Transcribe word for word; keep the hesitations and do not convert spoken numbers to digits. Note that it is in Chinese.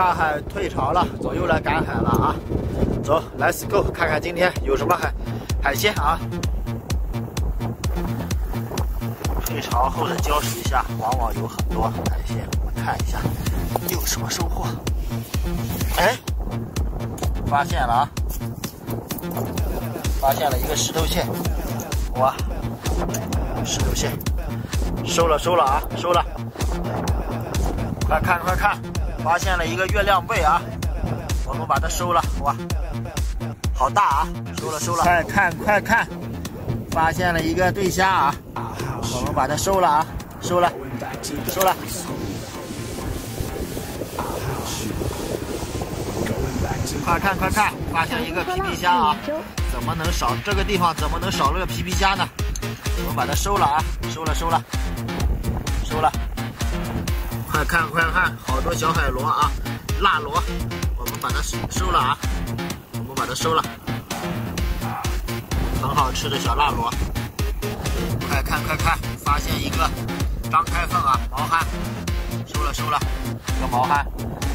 大海退潮了，走又来赶海了啊！走 ，Let's go， 看看今天有什么海海鲜啊！退潮后的礁石下，往往有很多海鲜，我们看一下有什么收获。哎，发现了啊！发现了一个石头蟹，哇，石头蟹，收了收了啊，收了！快看快看！ 发现了一个月亮贝啊，我们把它收了，哇，好大啊！收了收了，快看快看，发现了一个对虾啊，我们把它收了啊，收了收了。快看快看，发现一个皮皮虾啊，怎么能少？这个地方怎么能少了个皮皮虾呢？我们把它收了啊，收了收了收了。 快看快看，好多小海螺啊，辣螺，我们把它收了啊，我们把它收了，很好吃的小辣螺。快看快看，发现一个张开缝啊，毛蚶，收了收了，一个毛蚶。